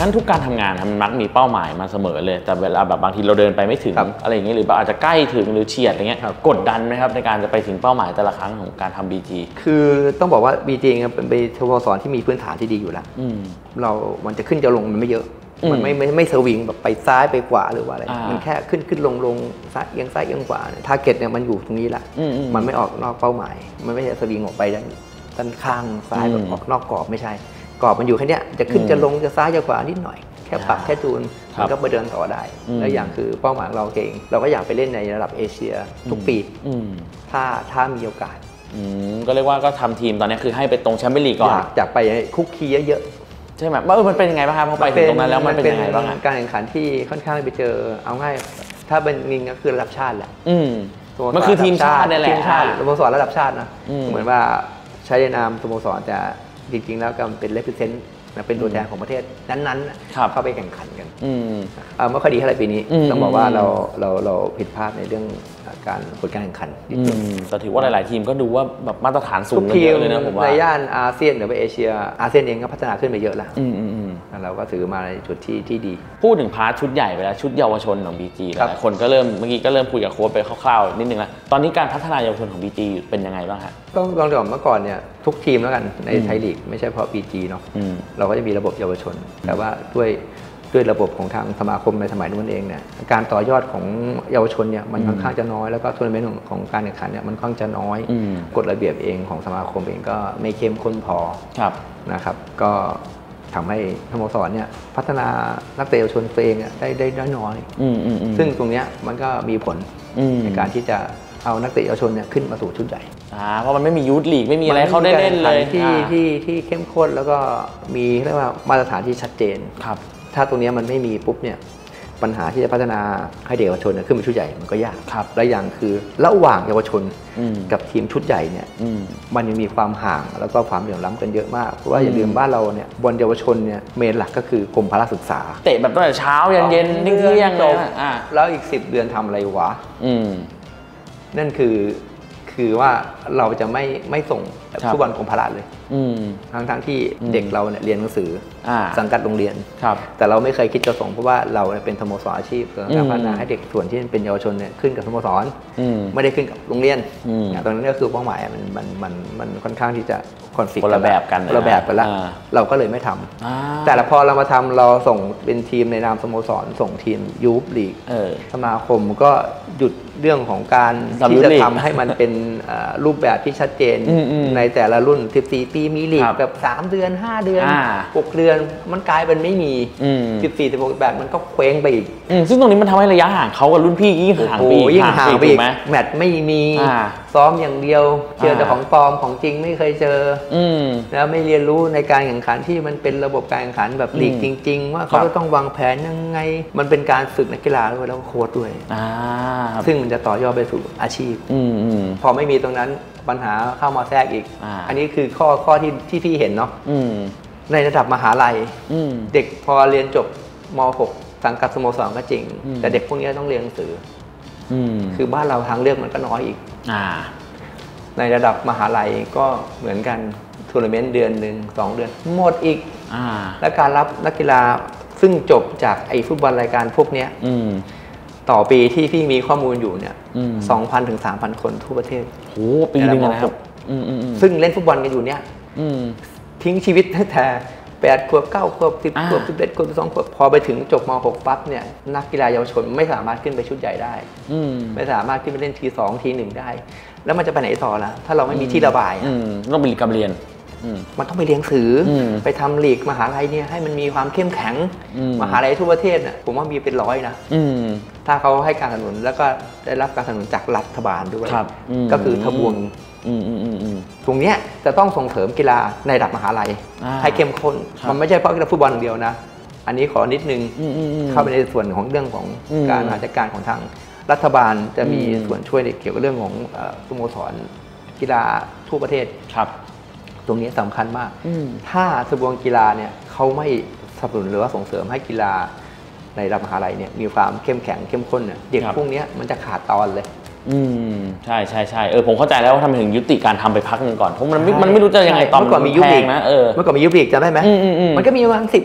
งั้นทุกการทำงานมันมักมีเป้าหมายมาเสมอเลยแต่เวลาแบบบางทีเราเดินไปไม่ถึงอะไรอย่างเงี้ยหรืออาจจะใกล้ถึงหรือเฉียดอะไรเงี้ยกดดันไหมครับในการจะไปถึงเป้าหมายแต่ละครั้งของการทำ บี จีคือต้องบอกว่า บี จี เป็นเป็นสโมสรที่มีพื้นฐานที่ดีอยู่แล้วเรามันจะขึ้นจะลงมันไม่เยอะมันไม่ไม่ไม่สวิงแบบไปซ้ายไปขวาหรือว่าอะไรมันแค่ขึ้นขึ้นลงลงซ้ายเอียงซ้ายเอียงขวาทาร์เก็ตเนี่ยมันอยู่ตรงนี้แหละมันไม่ออกนอกเป้าหมายมันไม่ใช่สวิงออกไปด้านด้านข้างซ้ายแบบออกนอกกรอบไม่ใช่กรอบมันอยู่แค่นี้จะขึ้นจะลงจะซ้ายจะขวานิดหน่อยแค่ปรับแค่จูนมันก็ไปเดินต่อได้แล้วอย่างคือเป้าหมายเราเองเราก็อยากไปเล่นในระดับเอเชียทุกปีถ้าถ้ามีโอกาสก็เรียกว่าก็ทำทีมตอนนี้คือให้ไปตรงแชมเปี้ยนลีกก่อนอยากไปคุกคีเยอะใช่ไหมว่าเออมันเป็นยังไงบ้างครับพอไปถึงตรงนั้นแล้วมันเป็นยังไงบ้างการแข่งขันที่ค่อนข้างไปเจอเอาง่ายถ้าเป็นนิงก็คือระดับชาติแหละมันคือทีมชาตินี่แหละทีมชาติสโมสรระดับชาตินะเหมือนว่าใช้นามสโมสรจะจริงๆแล้วก็เป็น represent เป็นตัวแทนของประเทศนั้นๆเข้าไปแข่งขันกันเมื่อคดีเท่าไหร่ปีนี้ต้องบอกว่าเราเราเราผิดพลาดในเรื่องการผลการแข่งขันแต่ถือว่าหลายๆทีมก็ดูว่าแบบมาตรฐานสูงเยอะเลยนะผมว่าในย่านอาเซียนหรือว่าเอเชียอาเซียนเองก็พัฒนาขึ้นไปเยอะแล้วเราก็ถือมาในจุดที่ที่ดีพูดถึงพาร์ทชุดใหญ่ไปแล้วชุดเยาวชนของ บี จี หลายคนก็เริ่มเมื่อกี้ก็เริ่มคุยกับโค้ชไปคร่าวๆนิดนึงแล้วตอนนี้การพัฒนาเยาวชนของ บี จี เป็นยังไงบ้างฮะต้องลองดูเมื่อก่อนเนี่ยทุกทีมแล้วกันในไทยลีกไม่ใช่เพราะ บี จี เนาะเราก็จะมีระบบเยาวชนแต่ว่าด้วยด้วยระบบของทางสมาคมในสมัยนู้นเองเนี่ยการต่อยอดของเยาวชนเนี่ยมันค่อนข้างจะน้อยแล้วก็ทัวร์นาเมนต์ของการแข่งขันเนี่ยมันค่อนข้างจะน้อยกฎระเบียบเองของสมาคมเองก็ไม่เข้มข้นพอนะครับก็ทำให้สโมสรเนี่ยพัฒนานักเตะเยาวชนตัวเองได้ได้น้อยซึ่งตรงนี้มันก็มีผลในการที่จะเอานักเตะเยาวชนเนี่ยขึ้นมาสู่ชุดใหญ่เพราะมันไม่มียูทลีกไม่มีอะไรเขาได้เล่นเลยที่ที่ที่เข้มข้นแล้วก็มีเรียกว่ามาตรฐานที่ชัดเจนถ้าตรงนี้มันไม่มีปุ๊บเนี่ยปัญหาที่จะพัฒนาให้เด็กเยาวชนขึ้นมาชุดใหญ่มันก็ยากและอย่างคือระหว่างเยาวชนกับทีมชุดใหญ่เนี่ยมันยังมีความห่างแล้วก็ความเหลื่อมล้ำกันเยอะมากเพราะว่าอย่าลืมบ้านเราเนี่ยบอลเยาวชนเนี่ยเมนหลักก็คือกรมพละศึกษาเตะแบบตั้งแต่เช้ายันเย็นเที่ยงเลยแล้วอีกสิบเดือนทำอะไรวะนั่นคือคือว่าเราจะไม่ไม่ส่งฟุตบอลกรมพละเลยทั้งทั้งที่เด็กเราเนี่ยเรียนหนังสือสังกัดโรงเรียนแต่เราไม่เคยคิดจะส่งเพราะว่าเราเป็นสโมสรอาชีพการพัฒนาให้เด็กส่วนที่เป็นเยาวชนเนี่ยขึ้นกับสโมสรไม่ได้ขึ้นกับโรงเรียนตรงนั้นก็คือเป้าหมายมันมันมันมันค่อนข้างที่จะคอนฟ lict คนละแบบกันคนละแบบกันละเราก็เลยไม่ทำแต่ละพอเรามาทำเราส่งเป็นทีมในนามสโมสรส่งทีมยูฟลีกสมาคมก็หยุดเรื่องของการที่จะทำให้มันเป็นรูปแบบที่ชัดเจนในแต่ละรุ่นสิบสี่ปีมีลีกแบบสามเดือนห้าเดือนหกเดือนมันกลายเป็นไม่มีสิบสี่ สิบหกแบบมันก็เคว้งไปอีกซึ่งตรงนี้มันทำให้ระยะห่างเขากับรุ่นพี่ยิ่งห่างไปยิ่งห่างไปอีกแมตช์ไม่มีซ้อมอย่างเดียวเจอแต่ของปลอมของจริงไม่เคยเจอแล้วไม่เรียนรู้ในการแข่งขันที่มันเป็นระบบการแข่งขันแบบลีกจริงๆว่าเขาต้องวางแผนยังไงมันเป็นการฝึกนักกีฬาด้วยแล้วก็โค้ชด้วยซึ่งมันจะต่อยอดไปสู่อาชีพพอไม่มีตรงนั้นปัญหาเข้ามาแทรกอีก อ, อันนี้คือข้อข้อที่ที่พี่เห็นเนาะในระดับมหาลัยเด็กพอเรียนจบม หก สังกัดสโมสรก็จริงแต่เด็กพวกนี้ต้องเรียนหนังสือคือบ้านเราทางเลือกมันก็น้อยอีกในระดับมหาลัยก็เหมือนกันทัวร์นาเมนต์เดือนหนึ่งสองเดือนหมดอีกและการรับนักกีฬาซึ่งจบจากไอ้ฟุตบอลรายการพวกนี้ต่อปีที่พี่มีข้อมูลอยู่เนี่ย สองพัน ถึง สามพัน คนทั่วประเทศโอ้ปีนึงนะครับซึ่งเล่นฟุตบอลกันอยู่เนี่ยทิ้งชีวิตตั้งแต่แปดขวบเก้าขวบสิบขวบสิบเอ็ดขวบสิบสองขวบพอไปถึงจบม หก ปั๊บเนี่ยนักกีฬาเยาวชนไม่สามารถขึ้นไปชุดใหญ่ได้ไม่สามารถขึ้นไปเล่นทีสองทีหนึ่งได้แล้วมันจะไปไหนต่อล่ะถ้าเราไม่มีที่ระบายต้องไปเรียนการเรียนมันต้องไปเรียนหนังสือไปทำลีกมหาลัยเนี่ยให้มันมีความเข้มแข็งมหาลัยทั่วประเทศน่ะผมว่ามีเป็นร้อยนะถ้าเขาให้การสนับสนุนแล้วก็ได้รับการสนับสนุนจากรัฐบาลด้วยก็คือทบวงตรงนี้จะต้องส่งเสริมกีฬาในระดับมหาลัยให้เข้มข้นมันไม่ใช่เพราะกีฬาฟุตบอลเดียวนะอันนี้ขอนิดนึงเข้าไปในส่วนของเรื่องของการจัดการของทางรัฐบาลจะมีส่วนช่วยเกี่ยวกับเรื่องของสโมสรกีฬาทั่วประเทศตรงนี้สำคัญมากถ้าสโมสรกีฬาเนี่ยเขาไม่สนับสนุนหรือว่าส่งเสริมให้กีฬาในระดับมหาลัยเนี่ยมีความเข้มแข็งเข้มข้นเนี่ยเด็กพวกนี้มันจะขาดตอนเลยอืมใช่ใช่ใช่เออผมเข้าใจแล้วว่าทำไมถึงยุติการทำไปพักหนึ่งก่อนเพราะมันมันไม่รู้จะยังไงตอนเมื่อก่อนมียุบลีกนะเออเมื่อก่อนมียุบลีกจำได้ไหมมันก็มีประมาณสิบ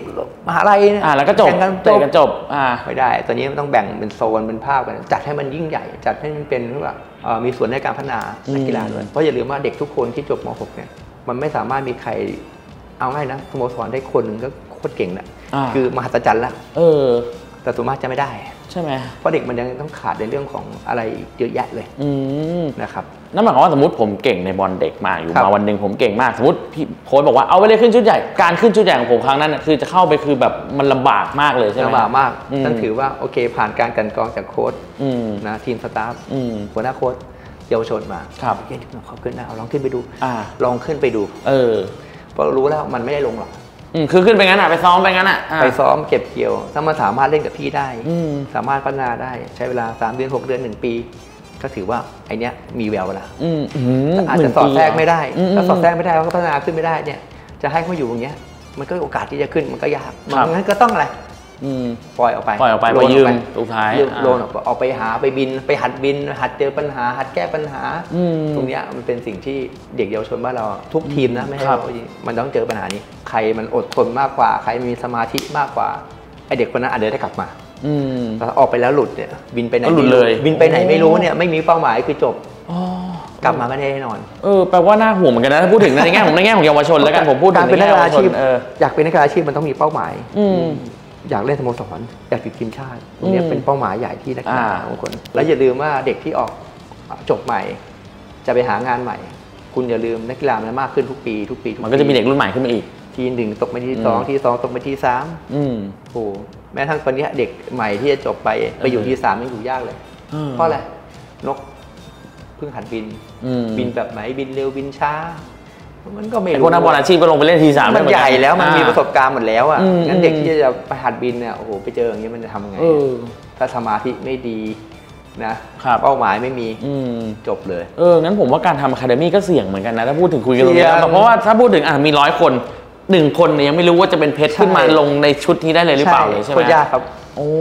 มหาลัยอ่าแล้วก็จบเตะกันจบอ่าไม่ได้ตอนนี้มันต้องแบ่งเป็นโซนเป็นภาคกันจัดให้มันยิ่งใหญ่จัดให้มันเป็นว่ามีส่วนในการพัฒนานักกีฬาด้วยเพราะอย่าลืมว่าเด็กทุกคนที่จบม หกเนี่ยมันไม่สามารถมีใครเอาง่ายนะสโมสรได้คนนึงก็โคตรเก่งนะคือมหัศจรรย์ละเออแต่ส่วนมากจะไม่ได้ใช่ไหมเพราะเด็กมันยังต้องขาดในเรื่องของอะไรเยอะแยะเลยนะครับนั่นหมายความว่าสมมติผมเก่งในบอลเด็กมากอยู่มาวันหนึ่งผมเก่งมากสมมติพี่โค้ชบอกว่าเอาไปเลยขึ้นชุดใหญ่การขึ้นชุดใหญ่ของผมครั้งนั้นคือจะเข้าไปคือแบบมันลำบากมากเลยใช่ไหมลำบากมากนั่นถือว่าโอเคผ่านการกันกรองจากโค้ชนะทีมสตาฟหัวหน้าโค้ชเยาวชนมาครับเฮ้ยเขาขึ้นนะลองขึ้นไปดูลองขึ้นไปดูเออเพราะรู้แล้วมันไม่ได้ลงหรอกคือขึ้นไปงั้นอ่ะไปซ้อมไปงั้นอ่ะไปซ้อมเก็บเกี่ยวถ้ามาสามารถเล่นกับพี่ได้สามารถพัฒนาได้ใช้เวลาสามเดือนหกเดือนหนึ่งปีก็ถือว่าไอเนี้ยมีแววแล้วอาจจะสอดแทรกไม่ได้ถ้าสอดแทรกไม่ได้ก็พัฒนาขึ้นไม่ได้เนี่ยจะให้เขาอยู่อย่างเงี้ยมันก็โอกาสที่จะขึ้นมันก็ยากมันงั้นก็ต้องอะไรปล่อยออกไปปล่อยออกไปไปยืมสุดท้ายโลนออกไปหาไปบินไปหัดบินหัดเจอปัญหาหัดแก้ปัญหาตรงนี้มันเป็นสิ่งที่เด็กเยาวชนบ้านเราทุกทีมนะไม่ใช่มันต้องเจอปัญหานี้ใครมันอดทนมากกว่าใครมีสมาธิมากกว่าไอเด็กคนนั้นอาจจะได้กลับมาแต่ออกไปแล้วหลุดเนี่ยบินไปไหนหลุดเลยบินไปไหนไม่รู้เนี่ยไม่มีเป้าหมายคือจบกลับมาไม่ได้แน่นอนเออแปลว่าน่าห่วงเหมือนกันนะถ้าพูดถึงในแง่ของในแง่ของเยาวชนแล้วกันผมพูดถึงในแง่ของเยาวชนอยากเป็นนักกีฬาอาชีพมันต้องมีเป้าหมายอยากเล่นสโมสรอยากติดทีมชาติตรงนี้เป็นเป้าหมายใหญ่ที่นักกีฬาบางคนแล้วอย่าลืมว่าเด็กที่ออกจบใหม่จะไปหางานใหม่คุณอย่าลืมนักกีฬามันมากขึ้นทุกปีทุกปีมันก็จะมีเด็กรุ่นใหม่ขึ้นมาอีกทีหนึ่งตกไปที่สองทีสองตกไปที่สามโอ้แม้ทั้งตอนนี้เด็กใหม่ที่จะจบไปไปอยู่ที่สามยังอยู่ยากเลยเพราะอะไรนกเพิ่งหัดบินบินแบบไหนบินเร็วบินช้ามันก็ไม่รู้พวกนักบอลอาชีพก็ลงไปเล่นทีสามมันใหญ่แล้วมันมีประสบการณ์หมดแล้วอ่ะงั้นเด็กที่จะไปหัดบินเนี่ยโอ้โหไปเจออย่างนี้มันจะทำยังไงถ้าสมาธิไม่ดีนะเป้าหมายไม่มีจบเลยเอองั้นผมว่าการทำอะคาเดมี่ก็เสี่ยงเหมือนกันนะถ้าพูดถึงคุยกันตรงนี้เพราะว่าถ้าพูดถึงอ่ะมีร้อยคนหนึ่งคนเนี่ยยังไม่รู้ว่าจะเป็นเพชรขึ้นมาลงในชุดนี้ได้เลยหรือเปล่าเลยใช่ไหมยากครับโอ้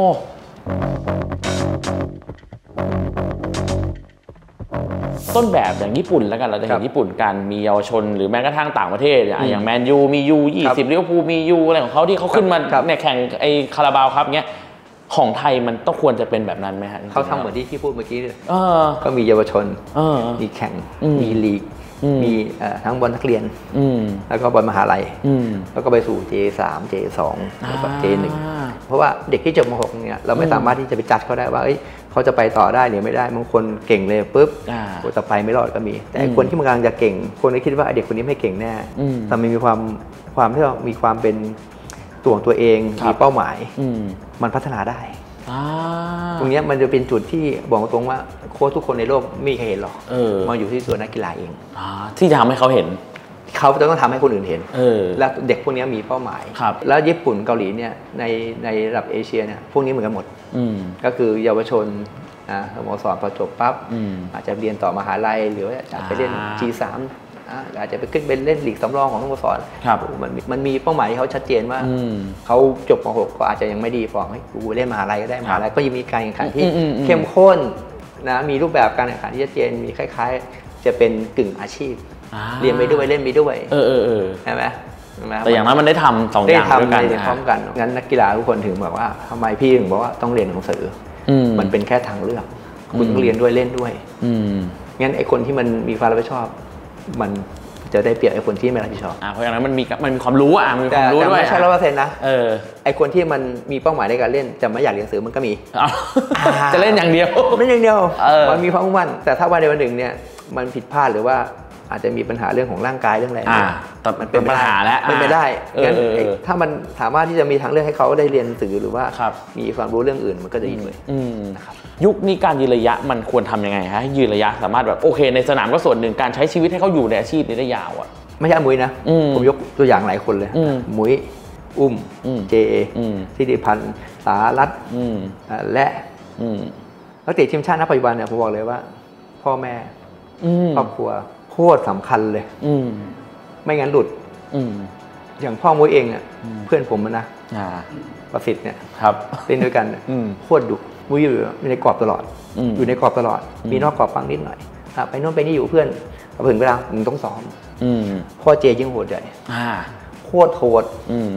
ต้นแบบอย่างญี่ปุ่นแล้วกันเราจะเห็นญี่ปุ่นการมีเยาวชนหรือแม้กระทั่งต่างประเทศอย่างแมนยูมียูยี่สิบลิเวอร์พูลมียูอะไรของเขาที่เขาขึ้นมาเนี่ยแข่งไอ้คาราบาวครับเงี้ยของไทยมันต้องควรจะเป็นแบบนั้นไหมฮะเขาทำเหมือนที่พี่พูดเมื่อกี้เลยก็มีเยาวชนมีแข่งมีลีกมีทั้งบอลนักเรียนแล้วก็บอลมหาลัยแล้วก็ไปสู่ เจ สาม เจ สอง แล้วก็ เจ หนึ่ง เพราะว่าเด็กที่จบม หกเนี่ยเราไม่สามารถที่จะไปจัดเขาได้ว่าเขาจะไปต่อได้หรือไม่ได้บางคนเก่งเลยปุ๊บแต่ไปไม่รอดก็มีแต่คนที่มันกำลังจะเก่งคนที่คิดว่าเด็กคนนี้ไม่เก่งแน่แต่มันมีความความที่มีความเป็นตัวของตัวเองมีเป้าหมายมันพัฒนาได้ตรงนี้มันจะเป็นจุดที่บอกตรงว่าโค้ชทุกคนในโลกไม่มีใครเห็นหรอกมันอยู่ที่ตัวนักกีฬาเองที่จะทำให้เขาเห็นเขาจะต้องทำให้คนอื่นเห็นแล้วเด็กพวกนี้มีเป้าหมายแล้วญี่ปุ่นเกาหลีเนี่ยในในระดับเอเชียเนี่ยพวกนี้เหมือนกันหมดก็คือเยาวชนสโมสรพอจบปั๊บอาจจะเรียนต่อมหาลัยหรือว่าจะไปเล่น จี สามอาจจะไปขึ้นเป็นเล่นลีกสำรองของสโมสรมันมันมีเป้าหมายที่เขาชัดเจนว่าเขาจบม หกก็อาจจะยังไม่ดีพอให้กูเล่นมหาลัยก็ได้มหาลัยก็ยังมีการแข่งขันที่เข้มข้นนะมีรูปแบบการแข่งขันที่ชัดเจนมีคล้ายๆจะเป็นกึ่งอาชีพเรียนไปด้วยเล่นไปด้วยเออเออเออใช่ไหมแต่อย่างนั้นมันได้ทำสองอย่างด้วยกันพร้อมกันงั้นนักกีฬาทุกคนถึงบอกว่าทำไมพี่ถึงบอกว่าต้องเรียนหนังสือมันเป็นแค่ทางเลือกคุณต้องเรียนด้วยเล่นด้วยงั้นไอ้คนที่มันมีความรับผิดชอบมันจะได้เปรียบไอ้คนที่ไม่รับผิดชอบเพราะอย่างนั้นมันมีมันมีความรู้อ่ะมันมีความรู้ด้วยแต่ไม่ใช่ร้อยเปอร์เซ็นต์นะไอ้คนที่มันมีเป้าหมายในการเล่นจะไม่อยากเรียนหนังสือมันก็มีจะเล่นอย่างเดียวเล่นอย่างเดียวมันมีความมุ่งมั่นแต่ถ้าวันใดวันหนึ่งเนี่ยมันผิดพลาดหรือว่าอาจจะมีปัญหาเรื่องของร่างกายเรื่องอะไรมันเป็นปัญหาแล้วเป็นไปได้งั้นถ้ามันสามารถที่จะมีทางเลือกให้เขาได้เรียนหนังสือหรือว่ามีความรู้เรื่องอื่นมันก็จะดีเลยนะครับยุคนี้การยืนระยะมันควรทำยังไงฮะให้ยืนระยะสามารถแบบโอเคในสนามก็ส่วนหนึ่งการใช้ชีวิตให้เขาอยู่ในอาชีพนี้ได้ยาวอ่ะไม่ใช่มุ้ยนะผมยกตัวอย่างหลายคนเลยมุ้ยอุ้มเจธิติพันธ์สารัตน์และนักเตะทีมชาติณปัจจุบันเนี่ยผมบอกเลยว่าพ่อแม่ครอบครัวโคตรสำคัญเลยไม่งั้นหลุดอย่างพ่อมุ้ยเองเนี่ยเพื่อนผมนะประสิทธิ์เนี่ยเล่นด้วยกันโคตรดุมุ้ยอยู่ในกรอบตลอดอยู่ในกรอบตลอดมีนอกกรอบบ้างนิดหน่อยไปโน่นไปนี่อยู่เพื่อนพอถึงเวลามึงต้องซ้อมพ่อเจยิ่งโหดใหญ่โคตรโหด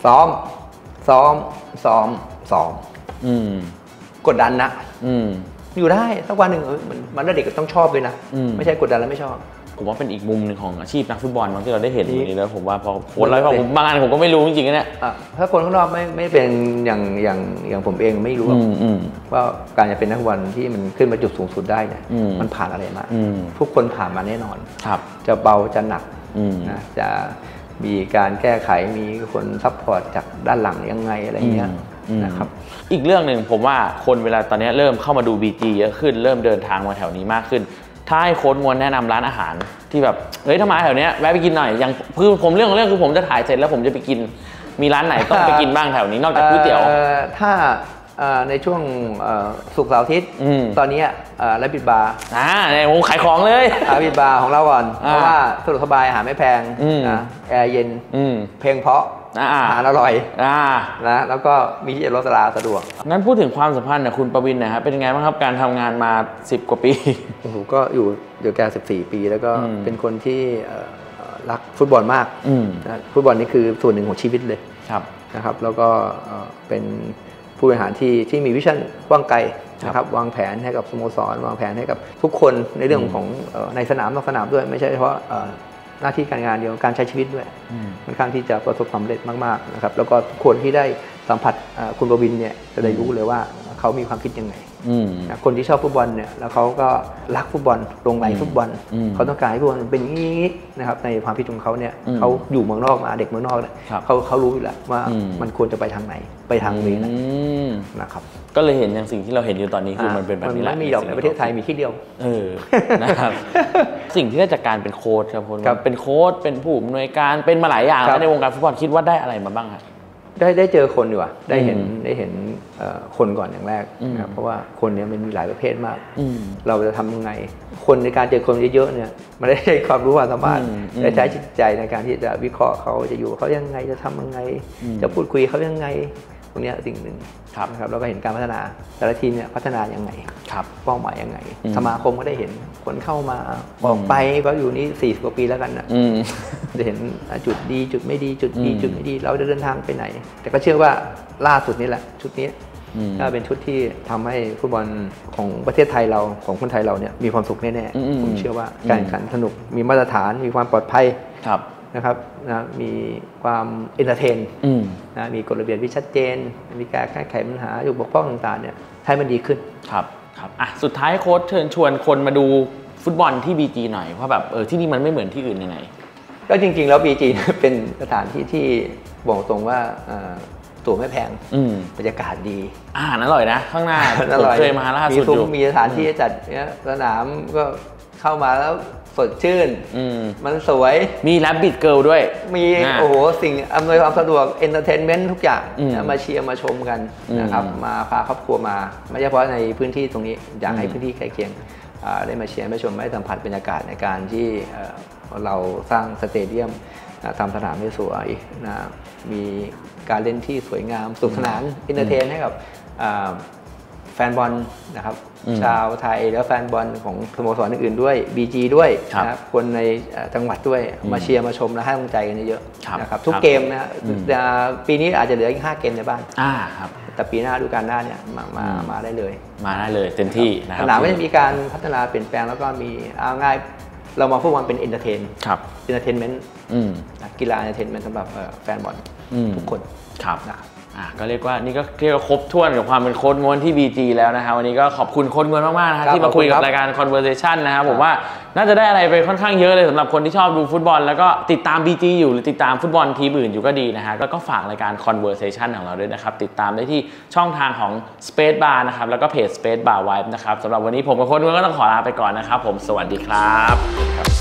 ซ้อมซ้อมซ้อมซ้อมกดดันนะอยู่ได้สักวันหนึ่งเออมันมันเด็กก็ต้องชอบเลยนะไม่ใช่กดดันแล้วไม่ชอบผมว่าเป็นอีกมุมหนึ่งของอาชีพนักฟุตบอลที่เราได้เห็นอย่างนี้แล้วผมว่าพอโค้ชแล้วผมบางงานผมก็ไม่รู้จริงๆนะถ้าคนข้างนอกไม่ไม่เป็นอย่างอย่างอย่างผมเองไม่รู้ว่าการจะเป็นนักฟุตบอลที่มันขึ้นมาจุดสูงสุดได้เนี่ยมันผ่านอะไรมาทุกคนผ่านมาแน่นอนจะเบาจะหนักนะจะมีการแก้ไขมีคนซัพพอร์ตจากด้านหลังยังไงอะไรเงี้ยนะครับอีกเรื่องหนึ่งผมว่าคนเวลาตอนนี้เริ่มเข้ามาดู บี จี เยอะขึ้นเริ่มเดินทางมาแถวนี้มากขึ้นถ้าให้โค้ชมวลแนะนำร้านอาหารที่แบบเฮ้ยถ้ามาแถวนี้แวะไปกินหน่อยอย่างคือผมเรื่องของเรื่องคือผมจะถ่ายเสร็จแล้วผมจะไปกินมีร้านไหนต้องไปกินบ้างแถวนี้นอกจากก๋วยเตี๋ยวถ้าในช่วงศุกร์เสาร์อาทิตย์ตอนนี้แล้วบิดบาร์อ่าเนี่ยผมขายของเลยบิดบาร์ของเราก่อนเพราะว่าสะดวกสบายอาหารไม่แพงนะแอร์เย็นเพลงเพราะอาหารอร่อยนะแล้วก็มีที่รถสลาสะดวกงั้นพูดถึงความสัมพันธ์กับคุณประวินนะครับเป็นยังไงบ้างครับการทำงานมาสิบกว่าปีโอ้โหก็อยู่เดี๋ยวแกสิบสี่ปีแล้วก็เป็นคนที่รักฟุตบอลมากนะฟุตบอลนี่คือส่วนหนึ่งของชีวิตเลยนะครับแล้วก็เป็นผู้บริหารที่ที่มีวิชั่นกว้างไกลนะครับวางแผนให้กับสโมสรวางแผนให้กับทุกคนในเรื่องของในสนามนอกสนามด้วยไม่ใช่เฉพาะหน้าที่การงานเดียวการใช้ชีวิตด้วยมันค่อนข้างที่จะประสบความสำเร็จมากๆนะครับแล้วก็ทุกคนที่ได้สัมผัสคุณประวินเนี่ยจะได้รู้เลยว่าเขามีความคิดยังไงคนที่ชอบฟุตบอลเนี่ยแล้วเขาก็รักฟุตบอลลงไหลฟุตบอลเขาต้องการให้ฟุตบอลเป็นอย่างนี้นะครับในความคิดของเขาเนี่ยเขาอยู่เมืองนอกมาเด็กเมืองนอกเนี่ยเขาเขารู้อยู่แล้วว่ามันควรจะไปทางไหนไปทางนี้นะครับก็เลยเห็นอย่างสิ่งที่เราเห็นอยู่ตอนนี้คือมันเป็นแบบนี้แหละไม่มีหรอกในประเทศไทยมีที่เดียวเออนะครับสิ่งที่ได้จากการเป็นโค้ชครับผมเป็นโค้ชเป็นผู้อำนวยการเป็นมาหลายอย่างในวงการฟุตบอลคิดว่าได้อะไรมาบ้างครับได้ได้เจอคนดีกว่าได้เห็นได้เห็นคนก่อนอย่างแรกนะครับเพราะว่าคนเนี้ยมันมีหลายประเภทมากเราจะทำยังไงคนในการเจอคนเยอะๆเนี่ยมันได้ใช้ความรู้ความสามารถได้ใช้จิตใจในการที่จะวิเคราะห์เขาจะอยู่เขายังไงจะทำยังไงจะพูดคุยเขายังไงตรงนี้สิ่งหนึ่งนะครับเราก็เห็นการพัฒนาแต่ละทีมเนี่ยพัฒนายังไงเป้าหมายยังไงสมาคมก็ได้เห็นคนเข้ามาบอกไปก็อยู่นี่สี่สิบกว่าปีแล้วกันนะจะเห็นจุดดีจุดไม่ดีจุดดีจุดไม่ดีเราจะเดินทางไปไหนแต่ก็เชื่อว่าล่าสุดนี้แหละชุดนี้ถ้าเป็นชุดที่ทำให้ฟุตบอลของประเทศไทยเราของคนไทยเราเนี่ยมีความสุขแน่ๆผมเชื่อว่าการแข่งขันสนุกมีมาตรฐานมีความปลอดภัยนะครับนะมีความเอนเตอร์เทนนะมีกฎระเบียบที่ชัดเจนมีการแก้ไขปัญหาอยู่บกพร่องต่างๆเนี่ยให้มันดีขึ้นครับครับอ่ะสุดท้ายโค้ชเชิญชวนคนมาดูฟุตบอลที่ บี จี หน่อยเพราะแบบเออที่นี่มันไม่เหมือนที่อื่นยังไงก็จริงๆแล้ว บี จี เป็นสถานที่ที่บอกตรงว่าตั๋วไม่แพงบรรยากาศดีอาหารอร่อยนะข้างหน้าผมเคยมาล่าสุดอยู่มีสถานที่จัดเนี่ยสนามก็เข้ามาแล้วสดชื่นมันสวยมีแรบบิทเกิร์ลด้วยมีโอ้โหสิ่งอำนวยความสะดวกเอนเตอร์เทนเมนต์ทุกอย่างมาเชียร์มาชมกันนะครับมาพาครอบครัวมาไม่เฉพาะในพื้นที่ตรงนี้อยากให้พื้นที่ใกล้เคียงได้มาเชียร์มาชมได้สัมผัสบรรยากาศในการที่เราสร้างสเตเดียมทำสนามให้สวยนะมีการเล่นที่สวยงามสุขสนานเอนเตอร์เทนให้กับแฟนบอลนะครับชาวไทยแล้วแฟนบอลของสโมสรอื่นๆด้วย บี จี ด้วยนะครับคนในจังหวัดด้วยมาเชียร์มาชมและให้กำลังใจกันเยอะนะครับทุกเกมนะปีนี้อาจจะเหลืออีกห้าเกมในบ้านแต่ปีหน้าดูการหน้าเนี่ยมามามาได้เลยมาได้เลยเต็มที่นะครับสนามก็จะมีการพัฒนาเปลี่ยนแปลงแล้วก็มีเอาง่ายเรามาฟุตบอลเป็นเอนเตอร์เทนเอนเตอร์เทนเมนต์กีฬาเอนเตอร์เทนเมนต์สำหรับแฟนบอลทุกคนครับอ่ะก็เรียกว่านี่ก็เรียกว่าครบถ้วนกับความเป็นโค้ชง้วนที่ บี จี แล้วนะครับวันนี้ก็ขอบคุณโค้ชง้วนมากๆนะครับที่มาคุยกับรายการ Conversation นะครับผมว่าน่าจะได้อะไรไปค่อนข้างเยอะเลยสำหรับคนที่ชอบดูฟุตบอลแล้วก็ติดตาม บี จี อยู่หรือติดตามฟุตบอลทีมอื่นอยู่ก็ดีนะฮะแล้วก็ฝากรายการ Conversation ของเราด้วยนะครับติดตามได้ที่ช่องทางของ Space Bar นะครับแล้วก็เพจ Space Bar Vibe นะครับสำหรับวันนี้ผมกับโค้ชง้วนก็ต้องขอลาไปก่อนนะครับผมสวัสดีครับ